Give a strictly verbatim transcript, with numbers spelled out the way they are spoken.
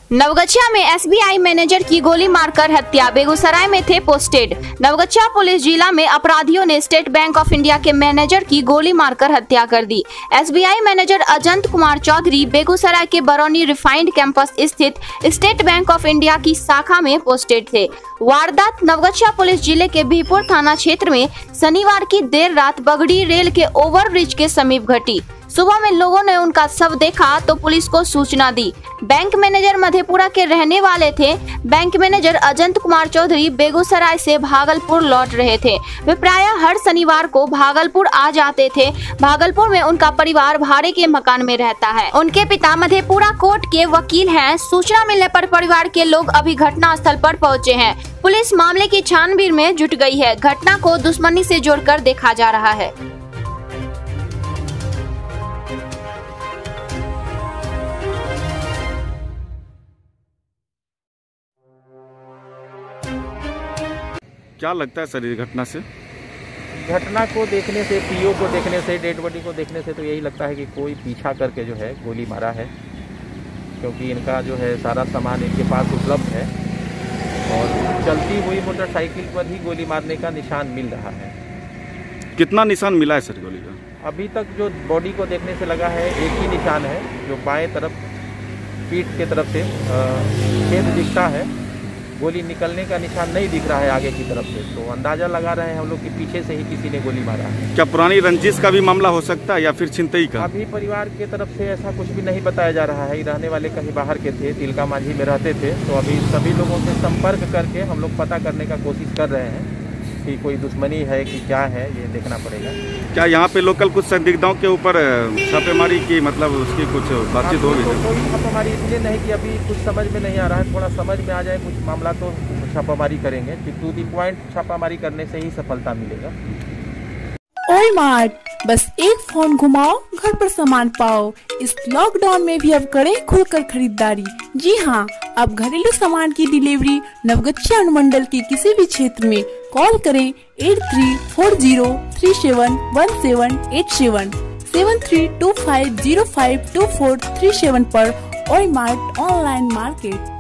नवगछिया में S B I manager की गोली मारकर हत्या, बेगूसराय में थे पोस्टेड। नवगछिया पुलिस जिला में अपराधियों ने स्टेट बैंक ऑफ इंडिया के मैनेजर की गोली मारकर हत्या कर दी। S B I manager Ajant Kumar Chaudhary Begusarai के बरौनी रिफाइंड कैंपस स्थित स्टेट बैंक ऑफ इंडिया की शाखा में पोस्टेड थे। वारदात नवगछिया पुलिस जिले के बिहपुर थाना क्षेत्र में शनिवार की देर रात बगड़ी रेल के ओवरब्रिज के समीप घटी। सुबह में लोगों ने उनका शव देखा तो पुलिस को सूचना दी। बैंक मैनेजर मधेपुरा के रहने वाले थे। बैंक मैनेजर अजंत कुमार चौधरी बेगूसराय से भागलपुर लौट रहे थे। वे प्रायः हर शनिवार को भागलपुर आ जाते थे। भागलपुर में उनका परिवार भाड़े के मकान में रहता है। उनके पिता मधेपुरा कोर्ट के वकील हैं। सूचना मिलने पर परिवार के लोग अभी घटना स्थल पर पहुंचे हैं। पुलिस मामले की छानबीन में जुट गई है। घटना को दुश्मनी से जोड़कर देखा जा रहा है। क्या लगता है सर इस घटना से? घटना को देखने से, पीओ को देखने से, डेड बॉडी को देखने से तो यही लगता है कि कोई पीछा करके जो है गोली मारा है, क्योंकि इनका जो है सारा सामान इनके पास उपलब्ध है और चलती हुई मोटरसाइकिल पर ही गोली मारने का निशान मिल रहा है। कितना निशान मिला है सर गोली का? अभी तक जो बॉडी को देखने से लगा है एक ही निशान है, जो बाएं तरफ पीठ के तरफ से छेद दिखता है। गोली निकलने का निशान नहीं दिख रहा है आगे की तरफ से, तो अंदाजा लगा रहे हैं हम लोग कि पीछे से ही किसी ने गोली मारा है। क्या पुरानी रंजिश का भी मामला हो सकता है या फिर छिनतई का? अभी परिवार के तरफ से ऐसा कुछ भी नहीं बताया जा रहा है। रहने वाले कहीं बाहर के थे, तिलका मांझी में रहते थे, तो अभी सभी लोगों से संपर्क करके हम लोग पता करने का कोशिश कर रहे हैं कि कोई दुश्मनी है कि क्या है, ये देखना पड़ेगा। क्या यहाँ पे लोकल कुछ संदिग्धों के ऊपर छापेमारी की, मतलब उसकी कुछ बातचीत हो रही है? कोई छापेमारी इसलिए नहीं कि अभी कुछ समझ में नहीं आ रहा है। थोड़ा समझ में आ जाए कुछ मामला तो छापामारी करेंगे। टू दी पॉइंट छापामारी करने से ही सफलता मिलेगा। ओई मार्ट, बस एक फोन घुमाओ, घर पर सामान पाओ। इस लॉकडाउन में भी अब करें खुलकर खरीदारी। जी हाँ, अब घरेलू सामान की डिलीवरी नवगछिया अनुमंडल के किसी भी क्षेत्र में कॉल करें eight three four zero three seven one seven eight seven seven three two five zero five two four three seven पर ओई मार्ट ऑनलाइन मार्केट।